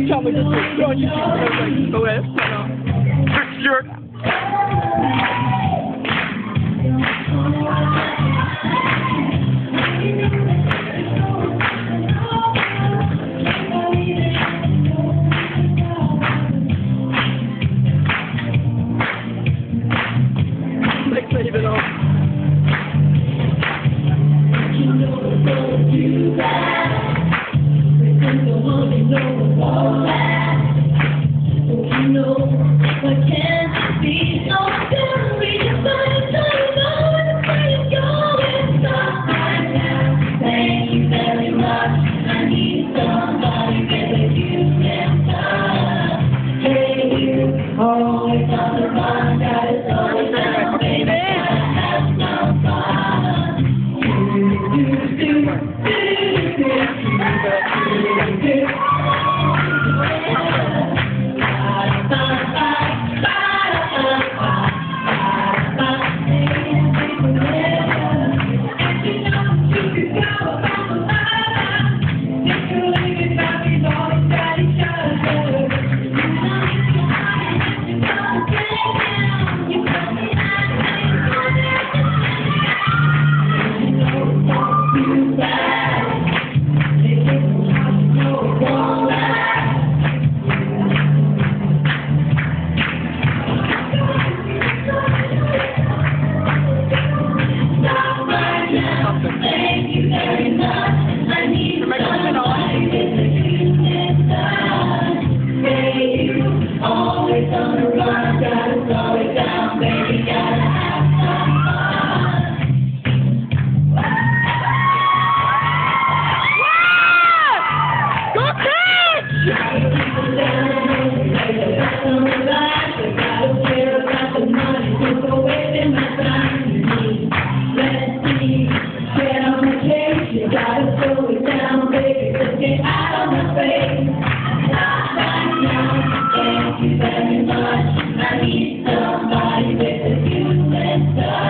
Tell me this is on YouTube. Go ahead. Jerk. Leave it off. Always on the run, got it always down, baby, gotta have some fun. Thank you very much. I need somebody with a human touch. Hey, you always on the run, gotta slow it down, baby, gotta have some fun. Go catch! You gotta slow it down, baby, let's get out of my face. Not right now, thank you very much. I need somebody with a human touch.